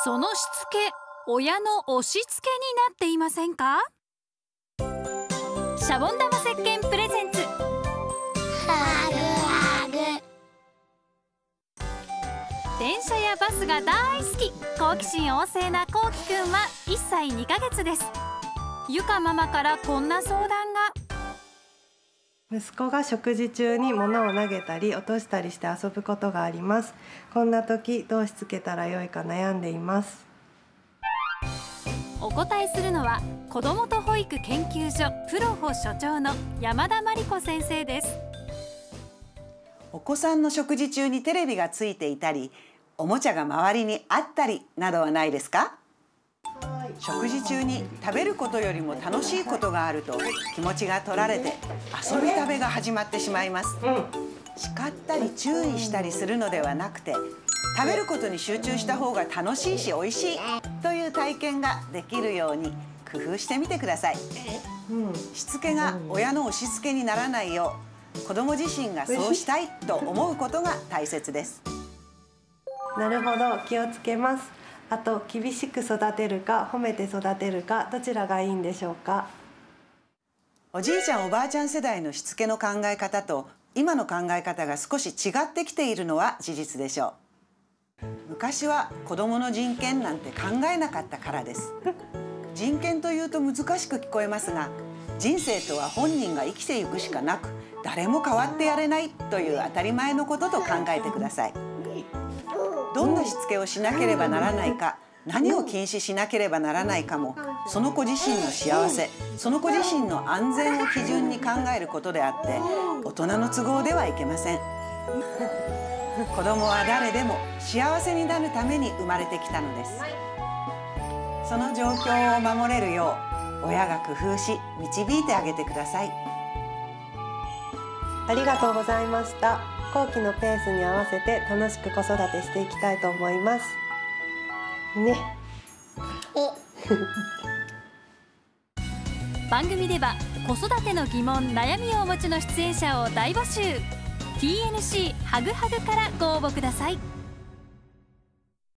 そのしつけ、親の押し付けになっていませんか？シャボン玉石鹸プレゼンツ。 ハグハグ。 電車やバスが大好き、好奇心旺盛なこうきくんは1歳2ヶ月です。ゆかママからこんな相談が。 息子が食事中に物を投げたり落としたりして遊ぶことがあります。こんな時どうしつけたらよいか悩んでいます。 お答えするのは子どもと保育研究所プロ保所長の山田真理子先生です。 お子さんの食事中にテレビがついていたり、おもちゃが周りにあったりなどはないですか？食事中に食べることよりも楽しいことがあると気持ちが取られて遊び食べが始まってしまいます。叱ったり注意したりするのではなくて、食べることに集中した方が楽しいし美味しいという体験ができるように工夫してみてください。しつけが親の押し付けにならないよう、子ども自身がそうしたいと思うことが大切です。 なるほど、気をつけます。あと、厳しく育てるか褒めて育てるか、どちらがいいんでしょうか？ おじいちゃんおばあちゃん世代のしつけの考え方と今の考え方が少し違ってきているのは事実でしょう。昔は子どもの人権なんて考えなかったからです。人権というと難しく聞こえますが、人生とは本人が生きていくしかなく、誰も変わってやれないという当たり前のことと考えてください。どんなしつけをしなければならないか、何を禁止しなければならないかも、その子自身の幸せ、その子自身の安全を基準に考えることであって、大人の都合ではいけません。子供は誰でも幸せになるために生まれてきたのです。その状況を守れるよう、親が工夫し導いてあげてください。 ありがとうございました。後期のペースに合わせて楽しく子育てしていきたいと思いますね。 番組では子育ての疑問・悩みをお持ちの出演者を大募集。 TNC ハグハグからご応募ください。